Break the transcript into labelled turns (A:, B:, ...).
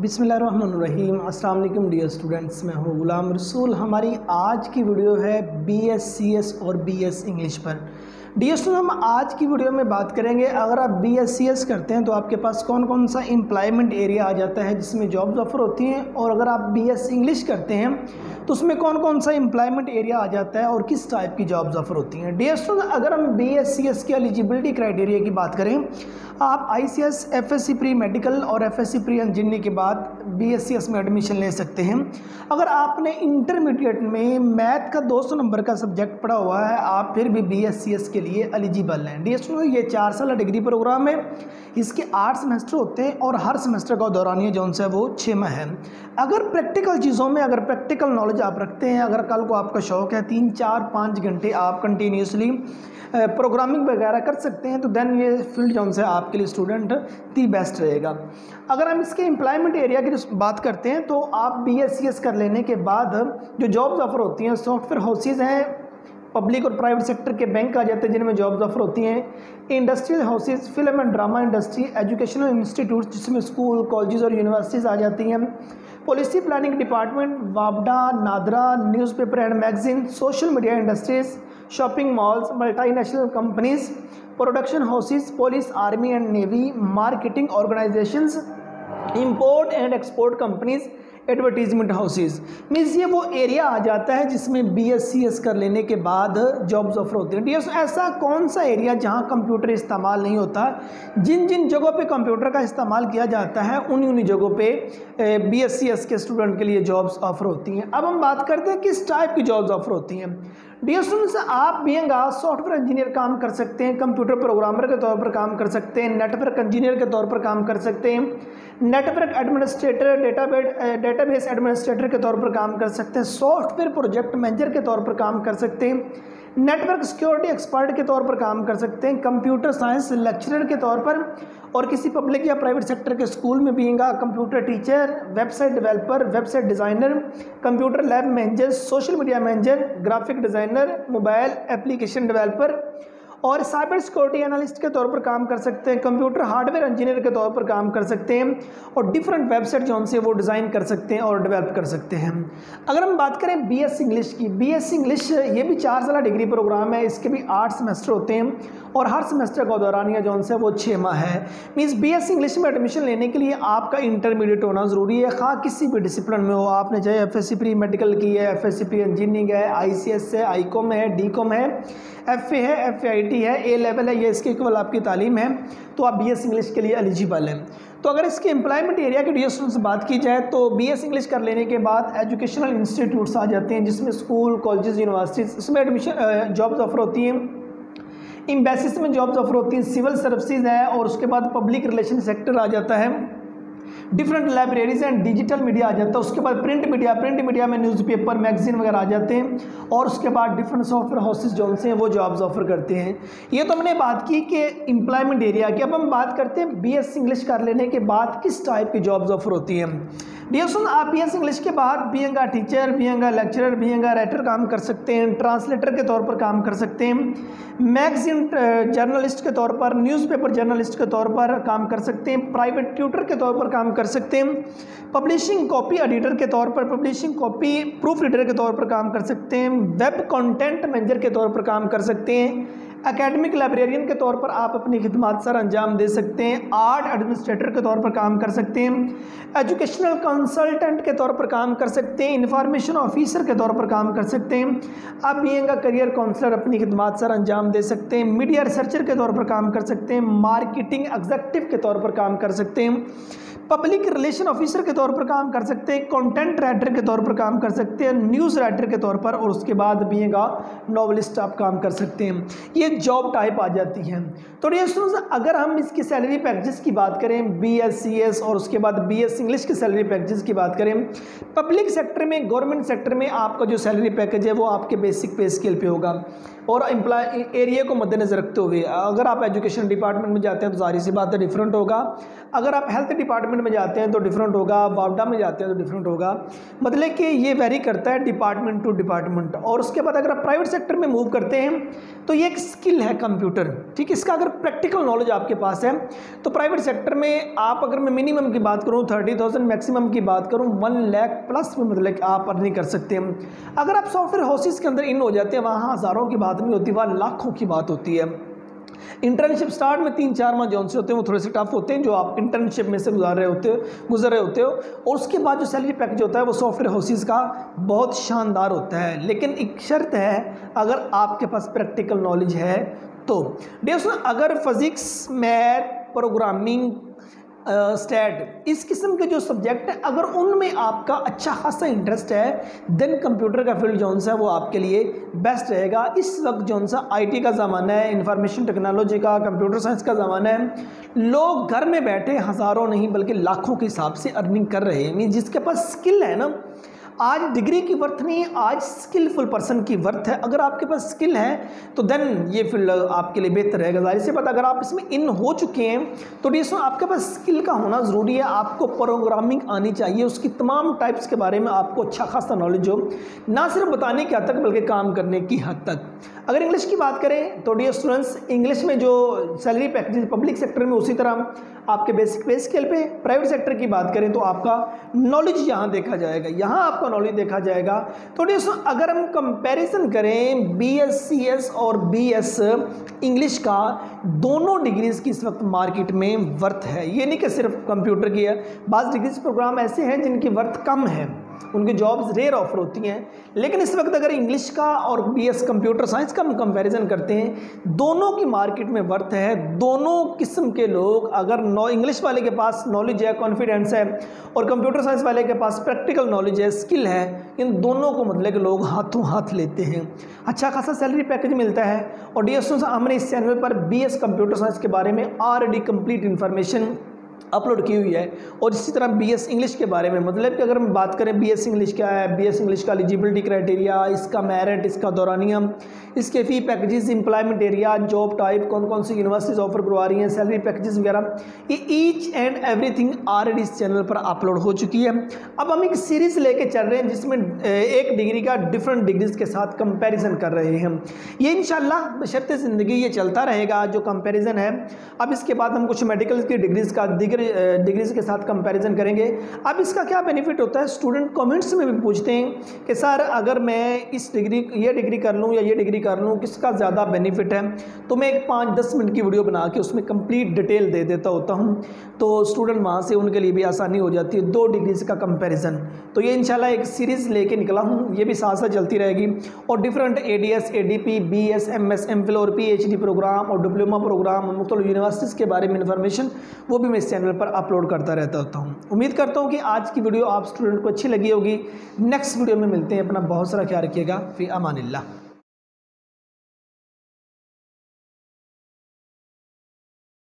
A: बिस्मिल्लाहिर्रहमानिर्रहीम। अस्सलाम वालेकुम डियर स्टूडेंट्स, मैं हूँ गुलाम रसूल। हमारी आज की वीडियो है BScs और BS इंग्लिश पर। डियर स्टूडेंट, हम आज की वीडियो में बात करेंगे अगर आप BScs करते हैं तो आपके पास कौन कौन सा एम्प्लॉयमेंट एरिया आ जाता है जिसमें जॉब्स ऑफर होती हैं, और अगर आप BS इंग्लिश करते हैं तो उसमें कौन कौन सा एम्प्लॉयमेंट एरिया आ जाता है और किस टाइप की जॉब्स ऑफर होती हैं। डियर स्टूडेंट, अगर हम BScs की एलिजिबिलिटी क्राइटेरिया की बात करें, आप ICS FSC प्री मेडिकल और FSC प्री इंजीनियरिंग के बाद BScs में एडमिशन ले सकते हैं। अगर आपने इंटरमीडिएट में मैथ का 200 नंबर का सब्जेक्ट पढ़ा हुआ है, आप फिर भी BScs के लिए एलिजिबल हैं। डियर स्टूडेंट, ये 4 साल डिग्री प्रोग्राम है, इसके 8 सेमेस्टर होते हैं और हर सेमेस्टर का दौरानिया जो है वो 6 माह है। अगर प्रैक्टिकल चीज़ों में अगर प्रैक्टिकल नॉलेज आप रखते हैं, अगर कल को आपका शौक है 3, 4, 5 घंटे आप कंटिन्यूसली प्रोग्रामिंग वगैरह कर सकते हैं, तो देन ये फील्ड जो है आपके लिए स्टूडेंट दी बेस्ट रहेगा। अगर हम इसके एम्प्लॉयमेंट एरिया की बात करते हैं तो आप BScs कर लेने के बाद जो जॉब्स ऑफर होती हैं, सॉफ्टवेयर हाउसेज हैं, पब्लिक और प्राइवेट सेक्टर के बैंक आ जाते हैं जिनमें जॉब्स ऑफर होती हैं, industrial houses, film and drama industry, educational institute जिसमें स्कूल, कॉलेजेस और यूनिवर्सिटीज़ आ जाती हैं, पॉलिसी प्लानिंग डिपार्टमेंट, वापडा, NADRA, newspaper and magazine, social media industries, shopping malls, multinational companies, production houses, police, army and navy, marketing organisations, import and export companies, advertisement houses. Means ये वो area आ जाता है जिसमें BScs कर लेने के बाद जॉब्स ऑफर होते हैं। डियर, ऐसा कौन सा एरिया जहां कंप्यूटर इस्तेमाल नहीं होता, जिन जिन जगहों पे कंप्यूटर का इस्तेमाल किया जाता है उन्हीं जगहों पे BScs के स्टूडेंट के लिए जॉब्स ऑफर होती हैं। अब हम बात करते हैं किस टाइप की जॉब्स ऑफर होती हैं। डियर स्टूडेंट्स, आप बीइंग सॉफ्टवेयर इंजीनियर काम कर सकते हैं, कंप्यूटर प्रोग्रामर के तौर पर काम कर सकते हैं, नेटवर्क इंजीनियर के तौर पर काम कर सकते हैं, नेटवर्क एडमिनिस्ट्रेटर, डेटाबेस एडमिनिस्ट्रेटर के तौर पर काम कर सकते हैं, सॉफ्टवेयर प्रोजेक्ट मैनेजर के तौर पर काम कर सकते हैं, नेटवर्क सिक्योरिटी एक्सपर्ट के तौर पर काम कर सकते हैं, कंप्यूटर साइंस लेक्चरर के तौर पर, और किसी पब्लिक या प्राइवेट सेक्टर के स्कूल में भी computer teacher, website developer, website designer, computer lab manager, social media manager, graphic designer, mobile application developer और साइबर सिक्योरिटी एनालिस्ट के तौर पर काम कर सकते हैं, कंप्यूटर हार्डवेयर इंजीनियर के तौर पर काम कर सकते हैं और डिफरेंट वेबसाइट जो उनसे वो डिज़ाइन कर सकते हैं और डेवलप कर सकते हैं। अगर हम बात करें BS इंग्लिश की, BS इंग्लिश ये भी 4 साल डिग्री प्रोग्राम है, इसके भी 8 सेमेस्टर होते हैं और हर सेमेस्टर का दौरानिया जो है वो 6 माह है। मीन्स BS इंग्लिश में एडमिशन लेने के लिए आपका इंटरमीडिएट होना ज़रूरी है, खा किसी भी डिसिप्लिन में हो, आपने चाहे FSC प्री मेडिकल की है, FSC प्री इंजीनियरिंग है, ICS है, ICOM है, DCOM है, FA है, FAIT है, A लेवल है, ये इसके इक्वल आपकी तालीम है, तो आप BS इंग्लिश के लिए एलिजिबल हैं। तो अगर इसके एम्प्लॉयमेंट एरिया के डियर स्टूडेंट्स से बात की जाए तो BS इंग्लिश कर लेने के बाद एजुकेशनल इंस्टीट्यूट्स आ जाते हैं जिसमें स्कूल, कॉलेजेस, यूनिवर्सिटीज़, इसमें एडमिशन जॉब्स ऑफर होती हैं, एम्बेसीज में जॉब्स ऑफर होती हैं, सिविल सर्विसेज है और उसके बाद पब्लिक रिलेशन सेक्टर आ जाता है, different libraries and digital media आ जाता है, उसके बाद प्रिंट मीडिया में न्यूज़पेपर, मैगजीन वगैरह आ जाते हैं और उसके बाद डिफरेंट सॉफ्टवेयर हाउसेज जो हैं वो जॉब्स ऑफर करते हैं। ये तो हमने बात की कि एम्प्लॉयमेंट एरिया की। अब हम बात करते हैं BS इंग्लिश कर लेने के बाद किस टाइप की जॉब्स ऑफर होती हैं। डियर स्टूडेंट, आप BS इंग्लिश के बाद being a teacher, being a lecturer, being a writer काम कर सकते हैं, ट्रांसलेटर के तौर पर काम कर सकते हैं, मैगजीन जर्नलिस्ट के तौर पर, न्यूज़पेपर जर्नलिस्ट के तौर पर काम कर सकते हैं, प्राइवेट ट्यूटर के तौर पर काम कर सकते हैं, पब्लिशिंग कॉपी एडिटर के तौर पर, पब्लिशिंग कॉपी प्रूफ रीडर के तौर पर काम कर सकते हैं, वेब कंटेंट मैनेजर के तौर पर काम कर सकते हैं, एकेडमिक लाइब्रेरियन के तौर पर आप अपनी खिदमत सर अंजाम दे सकते हैं, आर्ट एडमिनिस्ट्रेटर के तौर पर काम कर सकते हैं, एजुकेशनल कंसल्टेंट के तौर पर काम कर सकते हैं, इंफॉर्मेशन ऑफिसर के तौर पर काम कर सकते हैं, आप बीइंग अ करियर काउंसलर अपनी खिदमत सर अंजाम दे सकते हैं, मीडिया रिसर्चर के तौर पर काम कर सकते हैं, मार्केटिंग एग्जीक्यूटिव के तौर पर काम कर सकते हैं, पब्लिक रिलेशन ऑफिसर के तौर पर काम कर सकते हैं, कंटेंट राइटर के तौर पर काम कर सकते हैं, न्यूज़ राइटर के तौर पर, और उसके बाद बीइंग अ नॉवलिस्ट आप काम कर सकते हैं। ये जॉब टाइप आ जाती हैं। तो डियर स्टूडेंट्स, अगर हम इसकी सैलरी पैकेजेस की बात करें, BScs और उसके बाद BS इंग्लिश की सैलरी पैकेजेस की बात करें, पब्लिक सेक्टर में, गवर्नमेंट सेक्टर में आपका जो सैलरी पैकेज है वो आपके बेसिक पे स्केल पे होगा। और एम्प्लॉय एरिया को मद्देनजर रखते हुए। अगर आप एजुकेशन डिपार्टमेंट में जाते हैं तो जाहिर सी बात है डिफरेंट होगा, अगर आप हेल्थ डिपार्टमेंट में जाते हैं तो डिफरेंट होगा, वापडा में जाते हैं तो डिफरेंट होगा। मतलब कि ये वेरी करता है डिपार्टमेंट टू डिपार्टमेंट। और उसके बाद अगर आप प्राइवेट सेक्टर में मूव करते हैं तो ये एक स्किल है कंप्यूटर, ठीक है। इसका अगर प्रैक्टिकल नॉलेज आपके पास है तो प्राइवेट सेक्टर में आप, अगर मैं मिनिमम की बात करूँ 30,000, मैक्सिमम की बात करूँ 1 लाख प्लस में मतलब आप अर्निंग कर सकते हैं। अगर आप सॉफ्टवेयर हाउसेस के अंदर इन हो जाते हैं, वहाँ हज़ारों की बात नहीं होती, वहाँ लाखों की बात होती है। इंटर्नशिप स्टार्ट में 3-4 माह जौन से होते हैं वो थोड़े से टफ होते हैं, जो आप इंटर्नशिप में से गुजर रहे होते हो, और उसके बाद जो सैलरी पैकेज होता है वो सॉफ्टवेयर हाउसेस का बहुत शानदार होता है। लेकिन एक शर्त है, अगर आपके पास प्रैक्टिकल नॉलेज है तो। दोस्तों, अगर फिजिक्स, मैथ, प्रोग्रामिंग, स्टैट, इस किस्म के जो सब्जेक्ट हैं, अगर उनमें आपका अच्छा खासा इंटरेस्ट है देन कंप्यूटर का फील्ड जौन सा है वो आपके लिए बेस्ट रहेगा। इस वक्त जौन सा आईटी का ज़माना है, इंफॉर्मेशन टेक्नोलॉजी का, कंप्यूटर साइंस का ज़माना है, लोग घर में बैठे हज़ारों नहीं बल्कि लाखों के हिसाब से अर्निंग कर रहे हैं। जिसके पास स्किल है ना, आज डिग्री की वर्थ नहीं है, आज स्किलफुल पर्सन की वर्थ है। अगर आपके पास स्किल है तो देन ये फील्ड आपके लिए बेहतर रहेगा। जाहिर सी बात, अगर आप इसमें इन हो चुके हैं तो दोस्तों आपके पास स्किल का होना ज़रूरी है। आपको प्रोग्रामिंग आनी चाहिए, उसकी तमाम टाइप्स के बारे में आपको अच्छा खासा नॉलेज हो, ना सिर्फ बताने की हद तक बल्कि काम करने की हद तक। अगर इंग्लिश की बात करें तो डियर स्टूडेंट्स, इंग्लिश में जो सैलरी पैकेज पब्लिक सेक्टर में उसी तरह आपके बेसिक पे स्केल पे, प्राइवेट सेक्टर की बात करें तो आपका नॉलेज यहाँ देखा जाएगा, यहाँ आपका नॉलेज देखा जाएगा। तो दोस्तों, अगर हम कंपैरिजन करें BScs और BS इंग्लिश का, दोनों डिग्रीज की इस वक्त मार्केट में वर्थ है। ये नहीं कि सिर्फ कंप्यूटर की है, बाज़ डिग्रीज प्रोग्राम ऐसे हैं जिनकी वर्थ कम है, उनकी जॉब्स रेयर ऑफर होती हैं। लेकिन इस वक्त अगर इंग्लिश का और BS कंप्यूटर साइंस का हम कंपैरिजन करते हैं, दोनों की मार्केट में वर्थ है। दोनों किस्म के लोग, अगर इंग्लिश वाले के पास नॉलेज है, कॉन्फिडेंस है, और कंप्यूटर साइंस वाले के पास प्रैक्टिकल नॉलेज है, स्किल है, इन दोनों को मतलब के लोग हाथों हाथ लेते हैं, अच्छा खासा सैलरी पैकेज मिलता है। और डियर स्टूडेंट्स, हमने इस चैनल पर BS कंप्यूटर साइंस के बारे में ऑलरेडी कंप्लीट इन्फॉर्मेशन अपलोड की हुई है, और इसी तरह BS इंग्लिश के बारे में, मतलब कि अगर हम बात करें BS इंग्लिश क्या है, BS इंग्लिश का एलिजिबिलिटी क्राइटेरिया, इसका मेरिट, इसका दौरानियम, इसके fee packages, employment area, job type, कौन कौन सी यूनिवर्सिटीज़ ऑफर करवा रही हैं, सैलरी पैकेजेस वगैरह, ये ईच एंड एवरीथिंग ऑलरेडी इस चैनल पर अपलोड हो चुकी है। अब हम एक सीरीज़ लेके चल रहे हैं जिसमें एक डिग्री का डिफरेंट डिग्रीज के साथ कंपेरिजन कर रहे हैं। ये इंशाल्लाह बशर्ते ज़िंदगी ये चलता रहेगा जो कंपेरिजन है। अब इसके बाद हम कुछ मेडिकल की डिग्रीज का डिग्रीज के साथ कंपैरिजन करेंगे। अब इसका क्या बेनिफिट होता है, स्टूडेंट कमेंट्स में भी पूछते हैं कि सर अगर मैं ये डिग्री कर लूँ या ये डिग्री कर लूँ, किसका ज़्यादा बेनिफिट है। तो मैं एक 5-10 मिनट की वीडियो बना के उसमें कंप्लीट डिटेल दे देता होता हूँ, तो स्टूडेंट वहाँ से उनके लिए भी आसानी हो जाती है 2 डिग्रीज का कंपेरिजन। तो ये इंशाल्लाह एक सीरीज़ लेके निकला हूँ, ये भी साथ साथ चलती रहेगी। और different ADS, ADP, BS, MS, MPhil और PhD प्रोग्राम और डिप्लोमा प्रोग्राम, मुख्तलिफ यूनिवर्सिटीज़ के बारे में इन्फॉर्मेशन वो भी मैं इस चैनल पर अपलोड करता रहता हूँ। उम्मीद करता हूँ कि आज की वीडियो आप स्टूडेंट को अच्छी लगी होगी। नेक्स्ट वीडियो में मिलते हैं। अपना बहुत सारा ख्याल रखिएगा। फी अमानिल्लाह।